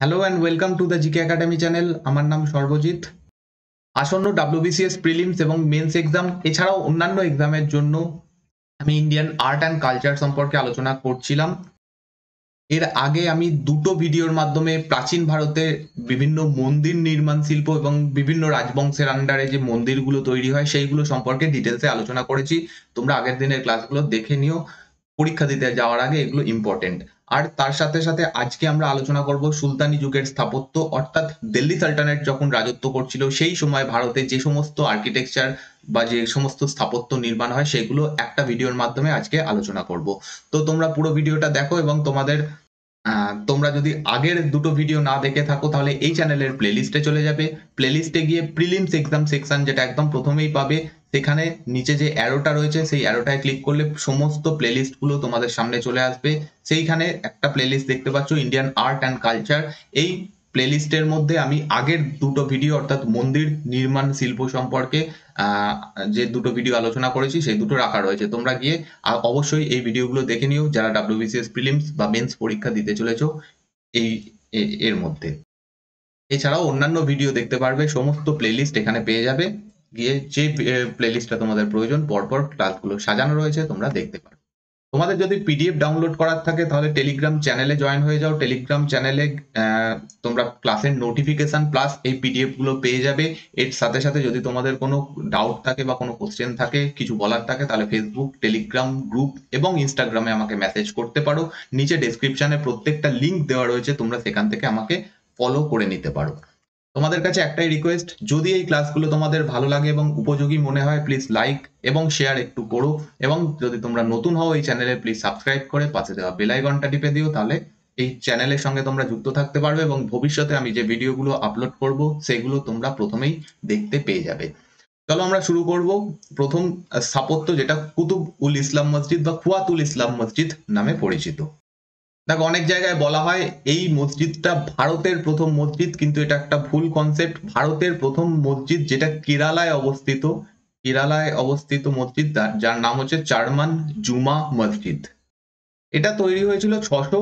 Hello and welcome to the GK academy channel. আমার নাম সর্বজিৎ। আসন্ন ডাব্লিউবিসিএস প্রিলিমস এবং মেন্স এক্সাম এছাড়াও অন্যান্য এক্সামের জন্য আমি ইন্ডিয়ান আর্ট অ্যান্ড কালচার সম্পর্কে আলোচনা করছিলাম। এর আগে আমি দুটো ভিডিওর মাধ্যমে প্রাচীন ভারতে বিভিন্ন মন্দির নির্মাণ শিল্প এবং বিভিন্ন রাজবংশের আন্ডারে যে মন্দিরগুলো তৈরি হয় সেইগুলো সম্পর্কে ডিটেলসে আলোচনা করেছি। তোমরা আগের দিনের ক্লাসগুলো দেখে নিও, পরীক্ষা দিতে যাওয়ার আগে এগুলো ইম্পর্টেন্ট। আর তার সাথে সাথে আজকে আমরা আলোচনা করব সুলতানি যুগের স্থাপত্য, অর্থাৎ দিল্লি সালতানেট যখন রাজত্ব করছিল সেই সময় ভারতে যে সমস্ত আর্কিটেকচার বা যে সমস্ত স্থাপত্য নির্মাণ হয় সেগুলো একটা ভিডিওর মাধ্যমে আজকে আলোচনা করব। তো তোমরা পুরো ভিডিওটা দেখো এবং তোমরা যদি আগের দুটো ভিডিও না দেখে থাকো তাহলে এই চ্যানেলের প্লেলিস্টে চলে যাবে। প্লেলিস্টে গিয়ে প্রিলিমস এক্সাম সেকশন যেটা একদম প্রথমেই পাবে, সেখানে নিচে যে অ্যারোটা রয়েছে সেই অ্যারোটায় ক্লিক করলে সমস্ত প্লেলিস্ট গুলো তোমাদের সামনে চলে আসবে। সেইখানে একটা প্লেলিস্ট দেখতে পাচ্ছ ইন্ডিয়ান আর্ট অ্যান্ড কালচার। এই প্লেলিস্টের মধ্যে আমি আগের দুটো ভিডিও অর্থাৎ মন্দির নির্মাণ শিল্প সম্পর্কে যে দুটো ভিডিও আলোচনা করেছি সেই দুটো রাখা রয়েছে। তোমরা গিয়ে অবশ্যই এই ভিডিওগুলো দেখে নিও যারা ডাব্লিউবিসিএস প্রিলিমস বা মেন্স পরীক্ষা দিতে চলেছো এই এর মধ্যে। এছাড়াও অন্যান্য ভিডিও দেখতে পারবে, সমস্ত প্লেলিস্ট এখানে পেয়ে যাবে। গিয়ে যে প্লেলিস্টটা তোমাদের প্রয়োজন পরপর ক্লাসগুলো সাজানো রয়েছে তোমরা দেখতে পারো। তোমাদের যদি পিডিএফ ডাউনলোড করার থাকে তাহলে টেলিগ্রাম চ্যানেলে জয়েন হয়ে যাও। টেলিগ্রাম চ্যানেলে তোমরা ক্লাসের নোটিফিকেশন প্লাস এই পিডিএফ গুলো পেয়ে যাবে। এর সাথে সাথে যদি তোমাদের কোনো ডাউট থাকে বা কোনো কোশ্চেন থাকে, কিছু বলার থাকে, তাহলে ফেসবুক, টেলিগ্রাম গ্রুপ এবং ইনস্টাগ্রামে আমাকে মেসেজ করতে পারো। নিচে ডেসক্রিপশনে প্রত্যেকটা লিঙ্ক দেওয়া রয়েছে, তোমরা সেখান থেকে আমাকে ফলো করে নিতে পারো। তোমাদের কাছে একটাই রিকোয়েস্ট, যদি এই ক্লাসগুলো তোমাদের ভালো লাগে এবং উপযোগী মনে হয় প্লিজ লাইক এবং শেয়ার একটু করো, এবং যদি তোমরা নতুন হও এই চ্যানেলে প্লিজ সাবস্ক্রাইব করে পাশে দেওয়া বেল আইকনটা টিপে দিও, তাহলে এই চ্যানেলের সঙ্গে তোমরা যুক্ত থাকতে পারবে এবং ভবিষ্যতে আমি যে ভিডিওগুলো আপলোড করব সেগুলো তোমরা প্রথমেই দেখতে পেয়ে যাবে। চলো আমরা শুরু করব। প্রথম স্থাপত্য যেটা কুতুব উল ইসলাম মসজিদ বা কুয়াতুল ইসলাম মসজিদ নামে পরিচিত। দেখো অনেক জায়গায় বলা হয় এই মসজিদটা ভারতের প্রথম মসজিদ, কিন্তু এটা একটা ভুল কনসেপ্ট। ভারতের প্রথম মসজিদ যেটা কেরালায় অবস্থিত মসজিদ, যার নাম হচ্ছে চারমান জুমা মসজিদ। এটা তৈরি হয়েছিল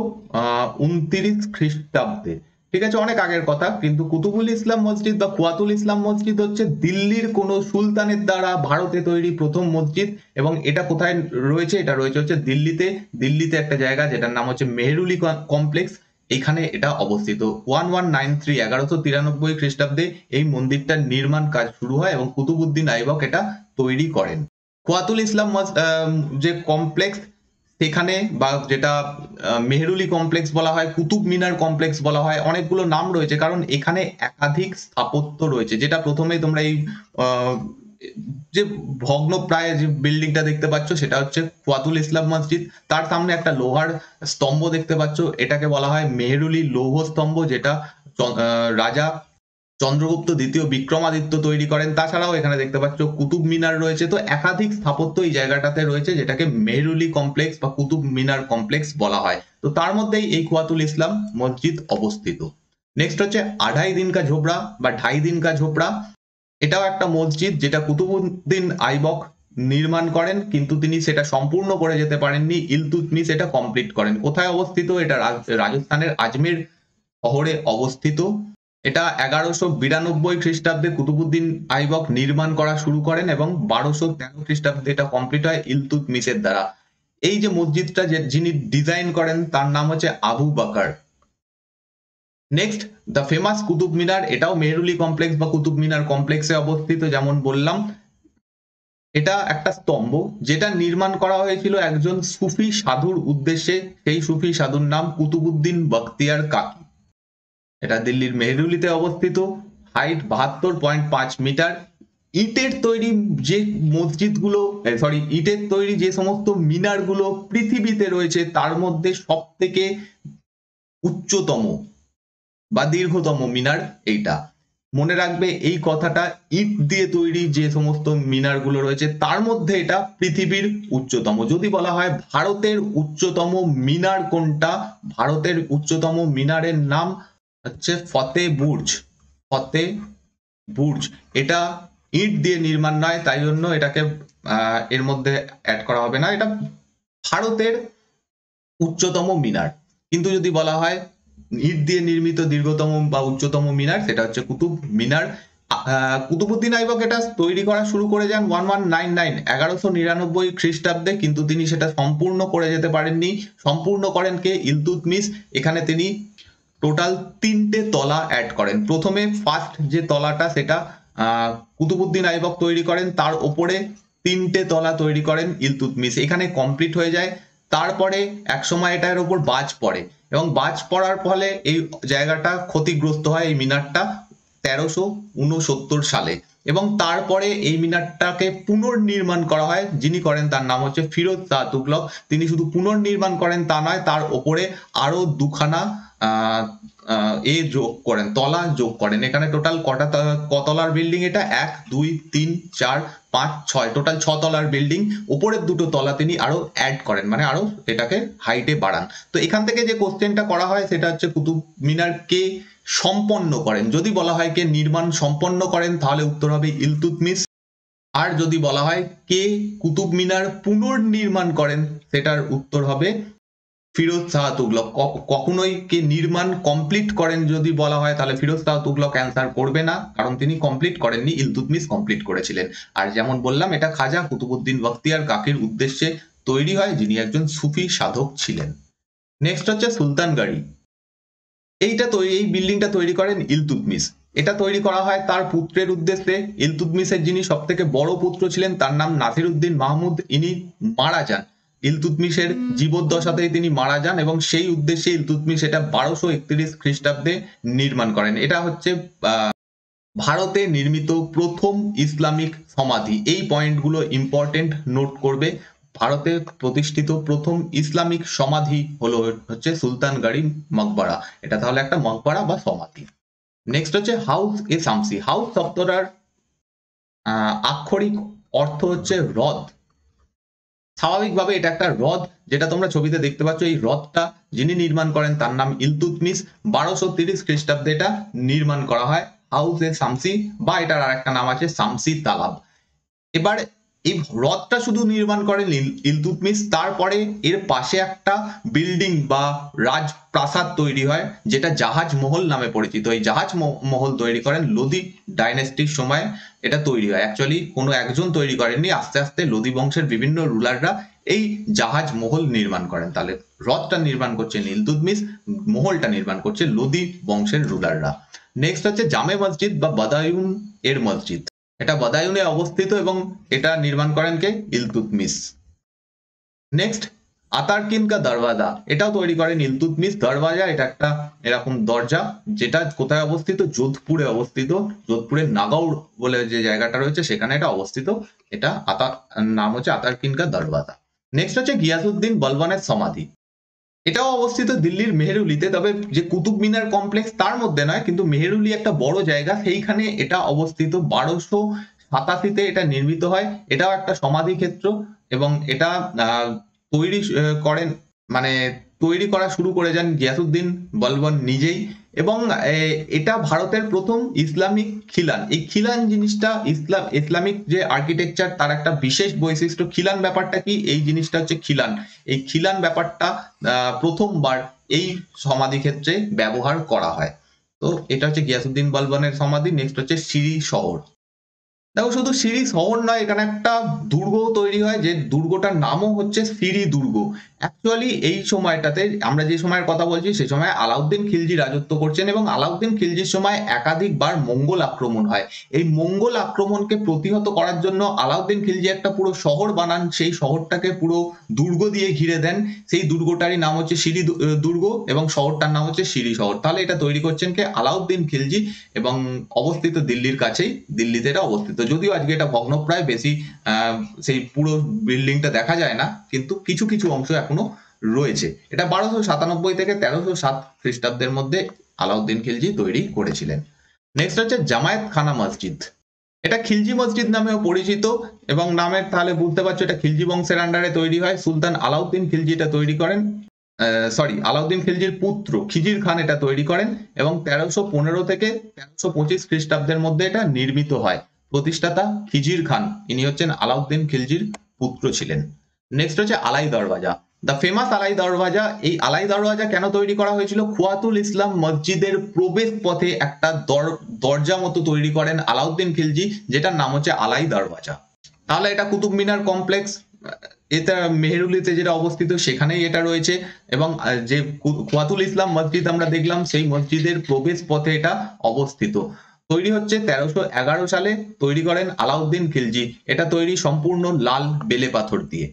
629 খ্রিস্টাব্দে। ঠিক আছে, অনেক আগের কথা। কিন্তু কুতুবুল ইসলাম মসজিদ বা কুয়াতুল ইসলাম মসজিদ হচ্ছে দিল্লির কোনো সুলতানের দ্বারা ভারতে তৈরি প্রথম মসজিদ। এবং এটা কোথায় রয়েছে? এটা রয়েছে হচ্ছে দিল্লিতে একটা জায়গা যেটার নাম হচ্ছে মেহরুলি কমপ্লেক্স। এখানে এটা অবস্থিত। 1193 1193 খ্রিস্টাব্দে এই মন্দিরটার নির্মাণ কাজ শুরু হয় এবং কুতুবুদ্দিন আইবক এটা তৈরি করেন। কুয়াতুল ইসলাম যে কমপ্লেক্স সেখানে, বা যেটা মেহরুলি কমপ্লেক্স বলা হয়, কুতুব মিনার কমপ্লেক্স বলা হয়, অনেকগুলো নাম রয়েছে কারণ এখানে একাধিক স্থাপত্য রয়েছে। যেটা প্রথমেই তোমরা এই যে ভগ্নপ্রায় যে বিল্ডিংটা দেখতে পাচ্ছ সেটা হচ্ছে কুয়াতুল ইসলাম মসজিদ। তার সামনে একটা লোহার স্তম্ভ দেখতে পাচ্ছ, এটাকে বলা হয় মেহরুলি লৌহ স্তম্ভ, যেটা রাজা চন্দ্রগুপ্ত দ্বিতীয় বিক্রমাদিত্য তৈরি করেন। তাছাড়াও এখানে দেখতে পাচ্ছ কুতুব মিনার রয়েছে। তো একাধিক স্থাপত্য এই জায়গাটাতে রয়েছে যেটাকে মেহরুলি কমপ্লেক্স বা কুতুব মিনার কমপ্লেক্স বলা হয়। তো তার মধ্যেই এই কুয়াতুল ইসলাম মসজিদ অবস্থিত। নেক্সট হচ্ছে আড়াই দিন কা ঝোপড়া বা ঢাই দিন কা ঝোপড়া। এটাও একটা মসজিদ যেটা কুতুবুদ্দিন আইবক নির্মাণ করেন, কিন্তু তিনি সেটা সম্পূর্ণ করে যেতে পারেননি। ইলতুৎমিশ এটা কমপ্লিট করেন। কোথায় অবস্থিত? এটা রাজস্থানের আজমের শহরে অবস্থিত। এটা 1192 খ্রিস্টাব্দে কুতুবুদ্দিন আইবক নির্মাণ করা শুরু করেন এবং 1213 খ্রিস্টাব্দে এটা কমপ্লিট হয় ইলতুৎমিশের দ্বারা। এই যে মসজিদটা যিনি ডিজাইন করেন তার নাম হচ্ছে Abu Bakr. Next, the famous Qutub Minar. এটাও মেহরুলি কমপ্লেক্স বা কুতুব মিনার কমপ্লেক্সে অবস্থিত। যেমন বললাম, এটা একটা স্তম্ভ যেটা নির্মাণ করা হয়েছিল একজন সুফি সাধুর উদ্দেশ্যে। সেই সুফি সাধুর নাম কুতুবুদ্দিন বখতিয়ার কাকি। এটা দিল্লির মেহরুলিতে অবস্থিত। Height 72.5 metre. ইটের তৈরি যে মসজিদগুলো, ইটের তৈরি যে সমস্ত মিনারগুলো পৃথিবীতে রয়েছে তার মধ্যে সব থেকে উচ্চতম বা দীর্ঘতম মিনার এইটা। মনে রাখবে এই কথাটা, ইট দিয়ে তৈরি যে সমস্ত মিনারগুলো রয়েছে তার মধ্যে এটা পৃথিবীর উচ্চতম। যদি বলা হয় ভারতের উচ্চতম মিনার কোনটা, ভারতের উচ্চতম মিনারের নাম হচ্ছে ফতে বুর্জ। এটা ইট দিয়ে নির্মাণ নয়, তাই জন্য এটাকে এর মধ্যে অ্যাড করা হবে না। এটা ভারতের উচ্চতম মিনার। কিন্তু যদি বলা হয় ইট দিয়ে নির্মিত দীর্ঘতম বা উচ্চতম মিনার, সেটা হচ্ছে কুতুব মিনার। কুতুবুদ্দিন আইবক এটা তৈরি করা শুরু করে যান 1199 খ্রিস্টাব্দে, কিন্তু তিনি সেটা সম্পূর্ণ করে যেতে পারেননি। সম্পূর্ণ করেন কে? ইলতুৎমিশ। এখানে তিনি টোটাল 3টে তলা অ্যাড করেন। প্রথমে ফার্স্ট যে তলাটা সেটা কুতুবুদ্দিন আইবক তৈরি করেন, তার ওপরে 3টে তলা তৈরি করেন ইলতুৎমিশ। এখানে কমপ্লিট হয়ে যায়। তারপরে একসময় এটার ওপর বাজ পড়ে এবং বাজ পড়ার ফলে এই জায়গাটা ক্ষতিগ্রস্ত হয়, এই মিনারটা 1369 সালে। এবং তারপরে এই মিনারটাকে পুনর্নির্মাণ করা হয়। যিনি করেন তার নাম হচ্ছে ফিরোজ শাহ তুগলক। তিনি শুধু পুনর্নির্মাণ করেন তা নয়, তার ওপরে আরো দুখানা যোগ করেন, তলা যোগ করেন। এখানে টোটাল কতলার বিল্ডিং এটা? 1 2 3 4 5 6, টোটাল 6 তলার বিল্ডিং। উপরের দুটো তলা তিনি আরো অ্যাড করেন, মানে আরো এটাকে হাইটে বাড়ান। তো এখান থেকে যে কোশ্চেনটা করা হয় সেটা হচ্ছে কুতুব মিনার কে সম্পন্ন করেন? যদি বলা হয় কে নির্মাণ সম্পন্ন করেন তাহলে উত্তর হবে ইলতুৎমিশ। আর যদি বলা হয় কে কুতুব মিনার পুনর্নির্মাণ করেন সেটার উত্তর হবে ফিরোজ শাহ তুগলক। কখনোই কে নির্মাণ কমপ্লিট করেন যদি বলা হয় তাহলে ফিরোজ শাহ তুগলক অ্যান্সার করবে না, কারণ তিনি কমপ্লিট করেননি, ইলতুৎমিশ কমপ্লিট করেছিলেন। আর যেমন বললাম এটা খাজা কুতুবুদ্দিন বখতিয়ার কাকির উদ্দেশ্যে তৈরি হয়, যিনি একজন সুফি সাধক ছিলেন। নেক্সট হচ্ছে সুলতানগড়ি। এই বিল্ডিংটা তৈরি করেন ইলতুৎমিশ। এটা তৈরি করা হয় তার পুত্রের উদ্দেশ্যে। ইলতুৎমিশের যিনি সব থেকে বড় পুত্র ছিলেন তার নাম নাসিরউদ্দিন মাহমুদ, ইনি মারা যান। ইলতুৎমিশের জীবদ্দশাতেই তিনি মারা যান এবং সেই উদ্দেশ্যে ইলতুৎমিশ এটা 1231 খ্রিস্টাব্দে নির্মাণ করেন। এটা হচ্ছে ভারতে নির্মিত প্রথম ইসলামিক সমাধি। এই পয়েন্টগুলো ইম্পর্টেন্ট, নোট করবে। ভারতে প্রতিষ্ঠিত প্রথম ইসলামিক সমাধি হচ্ছে সুলতানগড়ি মকবরা। এটা তাহলে একটা মকবরা বা সমাধি। নেক্সট হচ্ছে হাউস এ শামসি। হাউস শব্দটার আক্ষরিক অর্থ হচ্ছে হ্রদ। স্বাভাবিকভাবে এটা একটা হ্রদ, যেটা তোমরা ছবিতে দেখতে পাচ্ছ। এই হ্রদটা যিনি নির্মাণ করেন তার নাম ইলতুৎমিশ। 1230 খ্রিস্টাব্দে এটা নির্মাণ করা হয়, হাউস এ শামসি, বা এটার আর একটা নাম আছে শামসি তালাব। এবার এই হ্রদটা শুধু নির্মাণ করেন ইলতুৎমিশ, তারপরে এর পাশে একটা বিল্ডিং বা রাজপ্রাসাদ তৈরি হয়, যেটা জাহাজ মহল নামে পরিচিত। এই জাহাজ মহল তৈরি করেন লোদি ডাইনেস্টির সময় এটা তৈরি হয়। অ্যাকচুয়ালি কোনো একজন তৈরি করেননি, আস্তে আস্তে লোদি বংশের বিভিন্ন রুলাররা এই জাহাজ মহল নির্মাণ করেন। তাহলে হ্রদটা নির্মাণ করছেন ইলতুৎমিশ, মহলটা নির্মাণ করছে লোদি বংশের রুলাররা। নেক্সট হচ্ছে জামে মসজিদ বা বদায়ুন এর মসজিদ। এটা বদায়ুনে অবস্থিত এবং এটা নির্মাণ করেন কে? ইলতুৎমিশ। নেক্সট আতারকিন কা দরওয়াজা, এটাও তৈরি করেন ইলতুৎমিশ। দরওয়াজা এটা একটা এরকম দরজা, যেটা কোথায় অবস্থিত? যোধপুরে অবস্থিত। যোধপুরের নাগৌর বলে যে জায়গাটা রয়েছে সেখানে এটা অবস্থিত। এটা নাম হচ্ছে আতারকিন কা দরওয়াজা। নেক্সট হচ্ছে গিয়াসউদ্দিন বলবনের সমাধি। এটাও অবস্থিত দিল্লির মেহেরুলিতে, তবে যে কুতুব মিনার কমপ্লেক্স তার মধ্যে নয়, কিন্তু মেহেরুলি একটা বড় জায়গা, সেইখানে এটা অবস্থিত। 1287-তে এটা নির্মিত হয়। এটাও একটা সমাধি ক্ষেত্র এবং এটা তৈরি করেন, মানে তৈরি করা শুরু করে যান গিয়াসউদ্দিন বলবন নিজেই। এবং এটা ভারতের প্রথম ইসলামিক খিলান। এই খিলান জিনিসটা ইসলামিক যে আর্কিটেকচার তার একটা বিশেষ বৈশিষ্ট্য। খিলান ব্যাপারটা কি? এই জিনিসটা হচ্ছে খিলান। এই খিলান ব্যাপারটা প্রথমবার এই সমাধি ক্ষেত্রে ব্যবহার করা হয়। তো এটা হচ্ছে গিয়াসউদ্দিন বলবনের সমাধি। নেক্সট হচ্ছে সিরি শহর। দেখো, শুধু সিরি শহর নয়, এখানে একটা দুর্গ তৈরি হয়, যে দুর্গটার নামও হচ্ছে সিরি দুর্গ। অ্যাকচুয়ালি এই সময়টাতে আমরা যে সময়ের কথা বলছি সে সময় আলাউদ্দিন খিলজি রাজত্ব করছেন এবং আলাউদ্দিন খিলজির সময় একাধিকবার মঙ্গল আক্রমণ হয়। এই মঙ্গল আক্রমণকে প্রতিহত করার জন্য আলাউদ্দিন খিলজি একটা পুরো শহর বানান, সেই শহরটাকে পুরো দুর্গ দিয়ে ঘিরে দেন। সেই দুর্গটারই নাম হচ্ছে সিরি দুর্গ এবং শহরটার নাম হচ্ছে সিরি শহর। তাহলে এটা তৈরি করছেন কে? আলাউদ্দিন খিলজি, এবং অবস্থিত দিল্লির কাছেই, দিল্লিতে এটা অবস্থিত। যদিও আজকে এটা ভগ্নপ্রায়, বেশি সেই পুরো বিল্ডিংটা দেখা যায় না, কিন্তু কিছু কিছু অংশ এখনো রয়েছে। এটা 1297 থেকে 1307 খ্রিস্টাব্দের মধ্যে আলাউদ্দিন খিলজি তৈরি করেছিলেন। নেক্সট হচ্ছে জামায়াত খানা মসজিদ। এটা খিলজি মসজিদ নামেও পরিচিত এবং নামের তাহলে বুঝতে পারছো এটা খিলজি বংশের আন্ডারে তৈরি হয়। সুলতান আলাউদ্দিন খিলজি এটা তৈরি করেন। আলাউদ্দিন খিলজির পুত্র খিজির খান এটা তৈরি করেন এবং 1315 থেকে 1325 খ্রিস্টাব্দের মধ্যে এটা নির্মিত হয়। প্রতিষ্ঠাতা খিজির খান, ইনি হচ্ছেন আলাউদ্দিন খিলজির পুত্র ছিলেন। নেক্সট হচ্ছে আলাই দরওয়াজা। দ্য ফেমাস আলাই দরওয়াজা, এই আলাই দরওয়াজা কেন তৈরি করা হয়েছিল? খুয়াতুল ইসলাম মসজিদের প্রবেশ পথে একটা দরজা মতো তৈরি করেন আলাউদ্দিন খিলজি, যেটার নাম হচ্ছে আলাই দরওয়াজা। তাহলে এটা কুতুব মিনার কমপ্লেক্স, এটা মেহেরুলিতে যেটা অবস্থিত সেখানেই এটা রয়েছে, এবং যে খুয়াতুল ইসলাম মসজিদ আমরা দেখলাম সেই মসজিদের প্রবেশ পথে এটা অবস্থিত। তৈরি হচ্ছে 1311 সালে, তৈরি করেন আলাউদ্দিন খিলজি। এটা তৈরি সম্পূর্ণ লাল বেলে পাথর দিয়ে।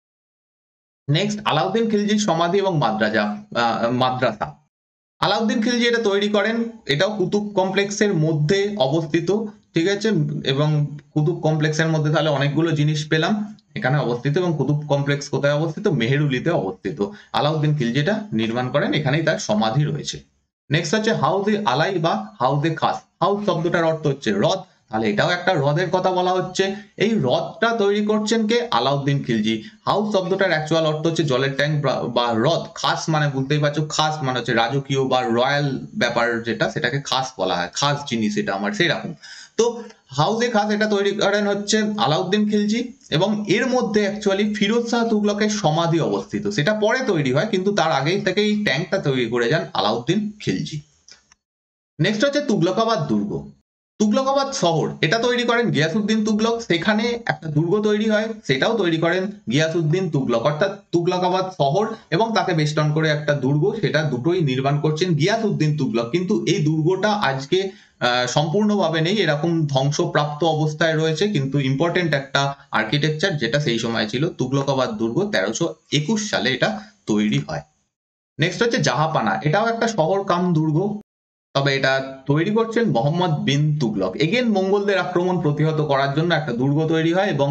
নেক্সট, আলাউদ্দিন খিলজির সমাধি এবং মাদ্রাসা। আলাউদ্দিন খিলজি এটা তৈরি করেন, এটাও কুতুব কমপ্লেক্সের মধ্যে অবস্থিত, ঠিক আছে। এবং কুতুব কমপ্লেক্সের মধ্যে তাহলে অনেকগুলো জিনিস পেলাম, এখানে অবস্থিত। এবং কুতুব কমপ্লেক্স কোথায় অবস্থিত? মেহেরুলিতে অবস্থিত। আলাউদ্দিন খিলজি এটা নির্মাণ করেন, এখানেই তার সমাধি রয়েছে। নেক্সট হচ্ছে হাউজে আলাই বা হাউজে খাস। হাউস শব্দটার অর্থ হচ্ছে হ্রদ, তাহলে এটাও একটা হ্রদের কথা বলা হচ্ছে। এই হ্রদটা তৈরি করছেন কে? আলাউদ্দিন খিলজি। হাউস শব্দটার অ্যাকচুয়াল অর্থ হচ্ছে জলের ট্যাঙ্ক বা হ্রদ। খাস মানে বুঝতেই পারছো, খাস মানে হচ্ছে রাজকীয় বা রয়্যাল ব্যাপার, যেটা সেটাকে খাস বলা হয়, খাস জিনিস এটা আমার, সেরকম। তো হাউজে খাস এটা তৈরি করেন হচ্ছে আলাউদ্দিন খিলজি, এবং এর মধ্যে অ্যাকচুয়ালি ফিরোজ শাহ তুগলকের সমাধি অবস্থিত। সেটা পরে তৈরি হয়, কিন্তু তার আগেই থেকে এই ট্যাঙ্কটা তৈরি করে যান আলাউদ্দিন খিলজি। নেক্সট হচ্ছে তুগলকাবাদ দুর্গ। তুগলকাবাদ শহর এটা তৈরি করেন গিয়াসউদ্দিন তুগলক, সেখানে একটা দুর্গ তৈরি হয়, সেটাও তৈরি করেন গিয়াসউদ্দিন তুগলক। অর্থাৎ তুগলকাবাদ শহর এবং তাকে বেষ্টন করে একটা দুর্গ, সেটা দুটোই নির্মাণ করছেন গিয়াসউদ্দিন তুগলক। কিন্তু এই দুর্গটা আজকে সম্পূর্ণভাবে নেই, এরকম ধ্বংসপ্রাপ্ত অবস্থায় রয়েছে, কিন্তু ইম্পর্টেন্ট একটা আর্কিটেকচার যেটা সেই সময় ছিল। তুগলকাবাদ দুর্গ 1321 সালে এটা তৈরি হয়। নেক্সট হচ্ছে জাহাপানা, এটাও একটা শহর কাম দুর্গ, তবে এটা তৈরি করছেন মোহাম্মদ বিন তুগলক। এগেন মঙ্গলদের আক্রমণ প্রতিহত করার জন্য একটা দুর্গ তৈরি হয় এবং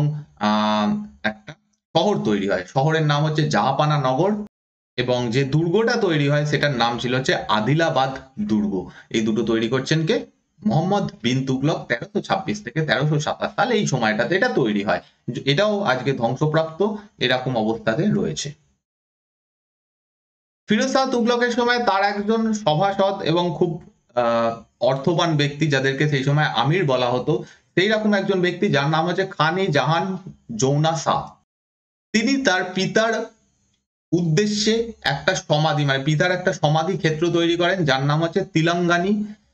একটা শহর তৈরি হয়। শহরের নাম হচ্ছে জাহাপানা নগর, এবং যে দুর্গটা তৈরি হয় সেটার নাম ছিল হচ্ছে আদিলাবাদ দুর্গ। এই দুটো তৈরি করছেন কে? মোহাম্মদ বিন তুগলক 1326 থেকে 1327 সালে, এই সময়টাতে এটা তৈরি হয়। এটাও আজকে ধ্বংসপ্রাপ্ত এরকম অবস্থাতে রয়েছে। ফিরোজ শাহ তুগলকের সময় তার একজন সভাসদ এবং খুব অর্থবান ব্যক্তি, যাদেরকে সেই সময় আমির বলা হতো, সেই রকম একজন ব্যক্তি যার নাম হচ্ছে খানি জাহান জৌনা শাহ। তিনি তার পিতার উদ্দেশ্যে একটা সমাধি, মানে পিতার একটা সমাধি ক্ষেত্র তৈরি করেন, যার নাম হচ্ছে তিলঙ্গানি।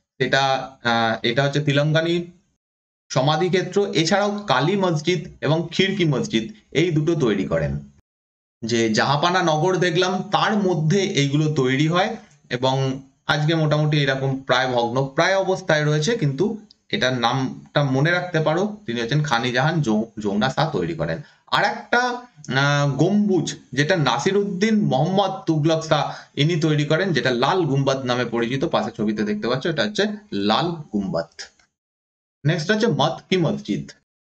এটা হচ্ছে তিলঙ্গানি সমাধি ক্ষেত্র। এছাড়াও কালী মসজিদ এবং খিড়কি মসজিদ, এই দুটো তৈরি করেন। যে জাহাপানা নগর দেখলাম তার মধ্যে এইগুলো তৈরি হয়, এবং আজকে মোটামুটি এরকম প্রায় ভগ্ন প্রায় অবস্থায় রয়েছে, কিন্তু এটার নামটা মনে রাখতে পারো, তিনি হচ্ছেন খানি জাহান জৌনা শাহ তৈরি করেন। আর একটা গম্বুজ যেটা নাসিরউদ্দিন মোহাম্মদ তুগলক শাহ ইনি তৈরি করেন, যেটা লাল গুম্বাদ নামে পরিচিত। পাশে ছবিতে দেখতে পাচ্ছ, এটা হচ্ছে লাল গুম্বাদ। নেক্সট হচ্ছে মত কি মসজিদ।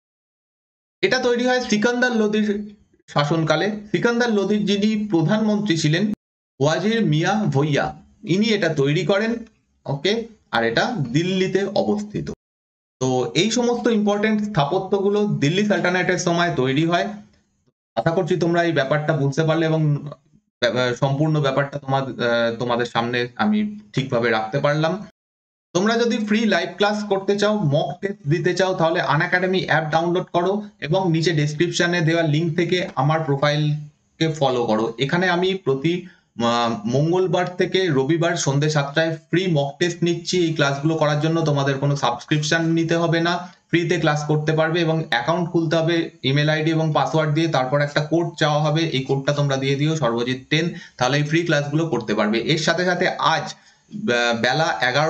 এটা তৈরি হয় সিকান্দার লোদির শাসনকালে। সিকান্দার লোদির যিনি প্রধানমন্ত্রী ছিলেন ওয়াজির মিয়া ভইয়া, ইনি এটা তৈরি করেন। ওকে, আর এটা দিল্লিতে অবস্থিত। তো এই সমস্ত ইম্পর্টেন্ট স্থাপত্যগুলো দিল্লি সালতানাতের সময় তৈরি হয়। আশা করছি তোমরা এই ব্যাপারটা বুঝতে পারলে, এবং সম্পূর্ণ ব্যাপারটা তোমাদের সামনে আমি ঠিকভাবে রাখতে পারলাম। তোমরা যদি ফ্রি লাইভ ক্লাস করতে চাও, মক টেস্ট দিতে চাও, তাহলে আনএকাডেমি অ্যাপ ডাউনলোড করো এবং নিচে ডেসক্রিপশনে দেওয়া লিঙ্ক থেকে আমার প্রোফাইলকে ফলো করো। এখানে আমি প্রতি মঙ্গলবার থেকে রবিবার সন্ধ্যে 7টায় ফ্রি মক টেস্ট নিচ্ছি। এই ক্লাসগুলো করার জন্য তোমাদের কোনো সাবস্ক্রিপশন নিতে হবে না, ফ্রিতে ক্লাস করতে পারবে, এবং অ্যাকাউন্ট খুলতে হবে ইমেল আইডি এবং পাসওয়ার্ড দিয়ে। তারপর একটা কোড চাওয়া হবে, এই কোডটা তোমরা দিয়ে দিও সর্বজিৎ 10, তাহলে এই ফ্রি ক্লাসগুলো করতে পারবে। এর সাথে সাথে আজ বেলা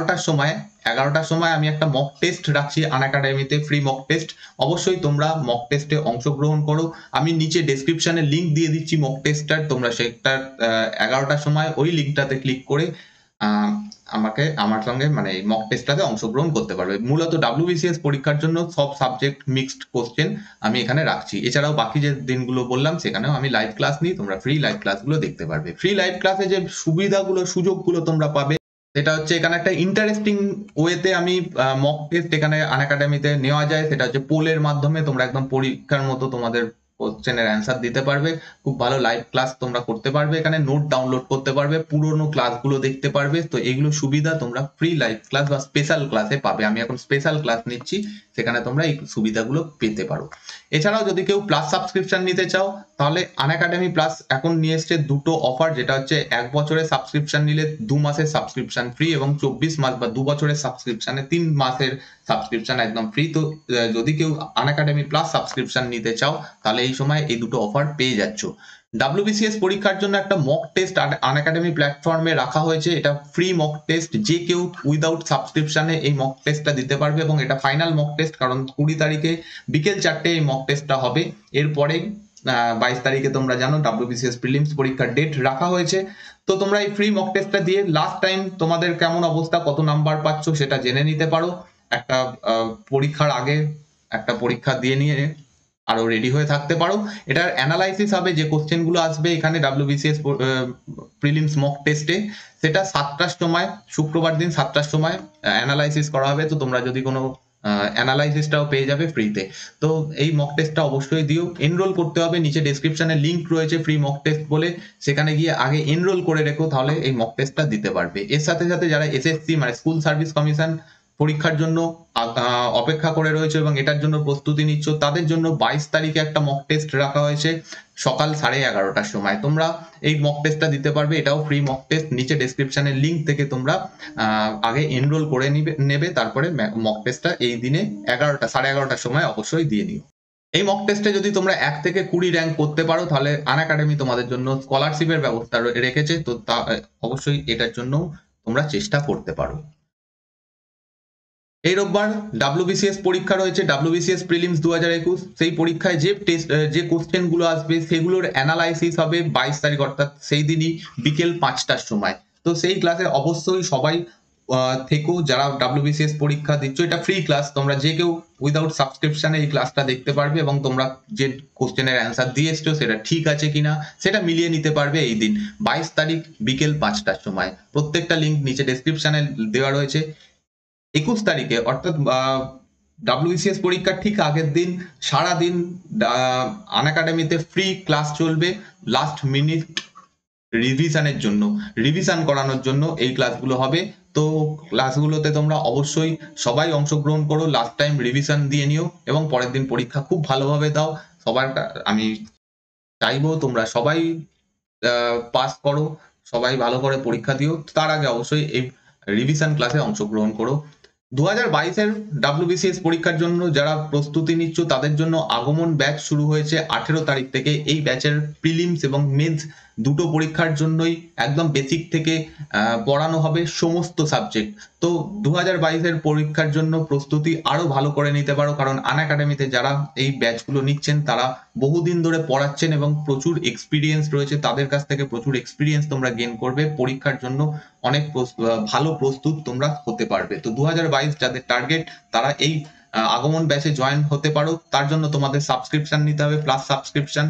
11টার সময় আমি একটা মক টেস্ট রাখছি আনএকাডেমিতে, ফ্রি মক টেস্ট। অবশ্যই তোমরা মক টেস্টে অংশগ্রহণ করো। আমি নিচে ডেসক্রিপশনে লিঙ্ক দিয়ে দিচ্ছি মক টেস্টটার, তোমরা সেটা 11টার সময় ওই লিঙ্কটাতে ক্লিক করে আমার সঙ্গে মানে মক টেস্টটাতে অংশগ্রহণ করতে পারবে। মূলত WBCS পরীক্ষার জন্য সব সাবজেক্ট মিক্সড কোশ্চেন আমি এখানে রাখছি। এছাড়াও বাকি যে দিনগুলো বললাম সেখানেও আমি লাইভ ক্লাস নিই, তোমরা ফ্রি লাইভ ক্লাসগুলো দেখতে পারবে। ফ্রি লাইভ ক্লাসে যে সুবিধাগুলো সুযোগগুলো তোমরা পাবে সেটা হচ্ছে, এখানে একটা ইন্টারেস্টিং ওয়েতে আমি মক টেস্ট এখানে আনএকাডেমিতে নেওয়া যায়, সেটা হচ্ছে পোলের মাধ্যমে। তোমরা একদম পরীক্ষার মতো তোমাদের কোশ্চেনের অ্যান্সার দিতে পারবে, খুব ভালো লাইভ ক্লাস তোমরা করতে পারবে, এখানে নোট ডাউনলোড করতে পারবে, পুরোনো ক্লাসগুলো দেখতে পারবে। তো এগুলো সুবিধা তোমরা ফ্রি লাইভ ক্লাস বা স্পেশাল ক্লাসে পাবে। আমি এখন স্পেশাল ক্লাস নিচ্ছি, সেখানে তোমরা এই সুবিধাগুলো পেতে পারো। এছাড়াও যদি কেউ প্লাস সাবস্ক্রিপশন নিতে চাও, তাহলে আনএকাডেমি প্লাস এখন নিয়ে এসছে দুটো অফার, যেটা হচ্ছে 1 বছরের সাবস্ক্রিপশন নিলে 2 মাসের সাবস্ক্রিপশন ফ্রি, এবং 24 মাস বা 2 বছরের সাবস্ক্রিপশনে 3 মাসের সাবস্ক্রিপশন একদম ফ্রি। তো যদি কেউ আনএকাডেমি প্লাস সাবস্ক্রিপশন নিতে চাও, তাহলে এই সময় এই দুটো অফার পেয়ে যাচ্ছ। WBCS পরীক্ষার জন্য একটা মক টেস্ট আনএকাডেমি প্ল্যাটফর্মে রাখা হয়েছে। এটা ফ্রি মক টেস্ট, যে কেউ উইদাউট সাবস্ক্রিপশনে এই মক টেস্টটা দিতে পারবে, এবং এটা ফাইনাল মক টেস্ট, কারণ 20 তারিখে বিকেল 4টে এই মক টেস্টটা হবে। এরপরে 22 তারিখে তোমরা জানো WBCS প্রিলিমস পরীক্ষার ডেট রাখা হয়েছে। তো তোমরা এই ফ্রি মক টেস্টটা দিয়ে লাস্ট টাইম তোমাদের কেমন অবস্থা, কত নাম্বার পাচ্ছ সেটা জেনে নিতে পারো। একটা পরীক্ষার আগে একটা পরীক্ষা দিয়ে নিয়ে আরো রেডি হয়ে থাকতে পারো। এটার অ্যানালাইসিস হবে, যে কোশ্চেনগুলো আসবে এখানে WBCS প্রিলিমস মক টেস্টে, সেটা 7টার সময়, শুক্রবার দিন 7টার সময় অ্যানালাইসিস করা হবে। তো তোমরা যদি কোনো অ্যানালাইসিসটাও পেয়ে যাবে ফ্রিতে। তো এই মক টেস্টটা অবশ্যই দিও। এনরোল করতে হবে, নিচে ডেসক্রিপশনে লিঙ্ক রয়েছে ফ্রি মক টেস্ট বলে, সেখানে গিয়ে আগে এনরোল করে রেখো, তাহলে এই মক টেস্টটা দিতে পারবে। এর সাথে সাথে যারা SSC মানে স্কুল সার্ভিস কমিশন পরীক্ষার জন্য অপেক্ষা করে রয়েছে এবং এটার জন্য প্রস্তুতি নিচ্ছ, তাদের জন্য 22 তারিখে একটা মক টেস্ট রাখা হয়েছে সকাল 11:30টার সময়। তোমরা এই মক টেস্টটা দিতে পারবে, এটাও ফ্রি মক টেস্ট। নিচে ডেসক্রিপশনের লিঙ্ক থেকে তোমরা আগে এনরোল করে নেবে, তারপরে মক টেস্টটা এই দিনে 11:30টার সময় অবশ্যই দিয়ে নিও। এই মক টেস্টে যদি তোমরা 1 থেকে 20 র্যাঙ্ক করতে পারো, তাহলে আনএকাডেমি তোমাদের জন্য স্কলারশিপের ব্যবস্থা রেখেছে। তো তা অবশ্যই এটার জন্য তোমরা চেষ্টা করতে পারো। এই রোববার WBCS পরীক্ষা রয়েছে, WBCS প্রিলিমস 2021। সেই পরীক্ষায় যে কোশ্চেন গুলো আসবে সেগুলোর অ্যানালাইসিস হবে 22 তারিখ, অর্থাৎ সেই দিনই বিকেল 5টার সময়। তো সেই ক্লাসে অবশ্যই সবাই থেকো যারা WBCS পরীক্ষা দিচ্ছ। এটা ফ্রি ক্লাস, তোমরা যে কেউ উইদাউট সাবস্ক্রিপশনে এই ক্লাসটা দেখতে পারবে, এবং তোমরা যে কোশ্চেনের অ্যান্সার দিয়ে এসছো সেটা ঠিক আছে কিনা সেটা মিলিয়ে নিতে পারবে এই দিন 22 তারিখ বিকেল 5টার সময়। প্রত্যেকটা লিঙ্ক নিচে ডেসক্রিপশনে দেওয়া রয়েছে। 21 তারিখে অর্থাৎ WBCS পরীক্ষার ঠিক আগের দিন সারাদিন আনএকাডেমিতে ফ্রি ক্লাস চলবে। লাস্ট মিনিট রিভিশন করানোর জন্য এই ক্লাসগুলো হবে। তো ক্লাসগুলোতে তোমরা অবশ্যই সবাই অংশগ্রহণ করো, লাস্ট টাইম রিভিশন দিয়ে নিও, এবং পরের দিন পরীক্ষা খুব ভালোভাবে দাও। সবার আমি চাইবো তোমরা সবাই পাস করো, সবাই ভালো করে পরীক্ষা দিও। তার আগে অবশ্যই এই রিভিশন ক্লাসে অংশগ্রহণ করো। 2022-এর WBCS পরীক্ষার জন্য যারা প্রস্তুতি নিচ্ছ, তাদের জন্য আগমন ব্যাচ শুরু হয়েছে 18 তারিখ থেকে। এই ব্যাচের প্রিলিমস এবং মেন্স দুটো পরীক্ষার জন্যই একদম বেসিক থেকে পড়ানো হবে সমস্ত সাবজেক্ট। তো 2022-এর পরীক্ষার জন্য প্রস্তুতি আরো ভালো করে নিতে পারো, কারণ আনএকাডেমিতে যারা এই ব্যাচগুলো নিচ্ছেন তারা বহুদিন ধরে পড়াচ্ছেন এবং প্রচুর এক্সপিরিয়েন্স রয়েছে, তাদের কাছ থেকে প্রচুর এক্সপিরিয়েন্স তোমরা গেইন করবে। পরীক্ষার জন্য অনেক ভালো প্রস্তুত তোমরা হতে পারবে। তো 2022 যাদের টার্গেট, তারা এই আগমন ব্যাচে জয়েন হতে পারো। তার জন্য তোমাদের সাবস্ক্রিপশন নিতে হবে, প্লাস সাবস্ক্রিপশন।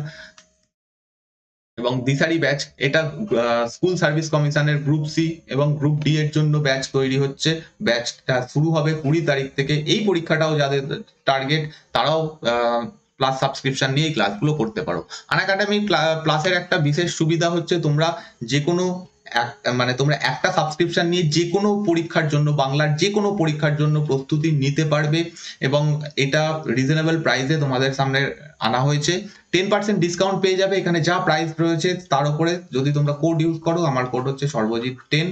এবং দিশারি ব্যাচ, এটা স্কুল সার্ভিস কমিশনের গ্রুপ সি এবং গ্রুপ ডি এর জন্য ব্যাচ তৈরি হচ্ছে। ব্যাচটা শুরু হবে 20 তারিখ থেকে। এই পরীক্ষাটাও যাদের টার্গেট, তারাও প্লাস সাবস্ক্রিপশন নিয়ে এই ক্লাসগুলো করতে পারো। আনএকাডেমি প্লাসের একটা বিশেষ সুবিধা হচ্ছে তোমরা যে কোনো মানে তোমরা একটা সাবস্ক্রিপশন নিয়ে যে কোনো পরীক্ষার জন্য, বাংলার যে কোনো পরীক্ষার জন্য প্রস্তুতি নিতে পারবে, এবং এটা রিজনেবল প্রাইসে তোমাদের সামনে আনা হয়েছে। 10% ডিসকাউন্ট পেয়ে যাবে। এখানে যা প্রাইস রয়েছে তার উপরে যদি তোমরা কোড ইউজ করো, আমার কোড হচ্ছে সর্বজিৎ10,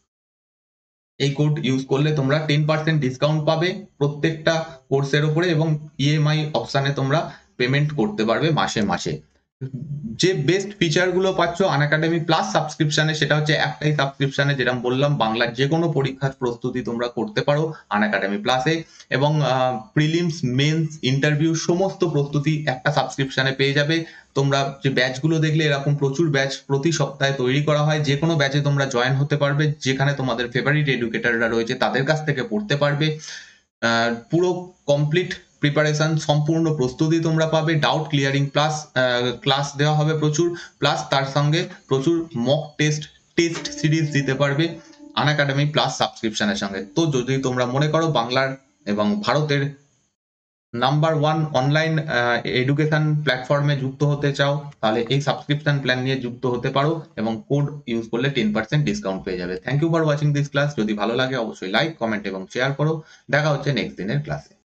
এই কোড ইউজ করলে তোমরা 10% ডিসকাউন্ট পাবে প্রত্যেকটা কোর্সের উপরে, এবং EMI অপশানে তোমরা পেমেন্ট করতে পারবে মাসে মাসে। যে বেস্ট ফিচার গুলো পাচ্ছ আনএকাডেমি প্লাস সাবস্ক্রিপশনে, সেটা হচ্ছে একটাই সাবস্ক্রিপশনে, যেটা বললাম, বাংলার যে কোনো পরীক্ষার প্রস্তুতি তোমরা করতে পারো আনএকাডেমি প্লাসে, এবং প্রিলিমস মেন্স ইন্টারভিউ সমস্ত প্রস্তুতি একটা সাবস্ক্রিপশনে পেয়ে যাবে। তোমরা যে ব্যাচগুলো দেখলে, এরকম প্রচুর ব্যাচ প্রতি সপ্তাহে তৈরি করা হয়। যে কোনো ব্যাচে তোমরা জয়েন হতে পারবে, যেখানে তোমাদের ফেভারিট এডুকেটররা রয়েছে তাদের কাছ থেকে পড়তে পারবে। পুরো কমপ্লিট প্রিপারেশন, সম্পূর্ণ প্রস্তুতি তোমরা পাবে। ডাউট ক্লিয়ারিং প্লাস ক্লাস দেওয়া হবে প্রচুর, প্লাস তার সঙ্গে প্রচুর মক টেস্ট সিরিজ দিতে পারবে আনএকাডেমি প্লাস সাবস্ক্রিপশনের সঙ্গে। তো যদি তোমরা মনে করো বাংলার এবং ভারতের নাম্বার 1 অনলাইন এডুকেশন প্ল্যাটফর্মে যুক্ত হতে চাও, তাহলে এই সাবস্ক্রিপশন প্ল্যান নিয়ে যুক্ত হতে পারো এবং কোড ইউজ করলে 10% ডিসকাউন্ট পেয়ে যাবে। Thank you for watching this class. যদি ভালো লাগে অবশ্যই লাইক, কমেন্ট এবং শেয়ার করো। দেখা হচ্ছে নেক্সট দিনের ক্লাসে।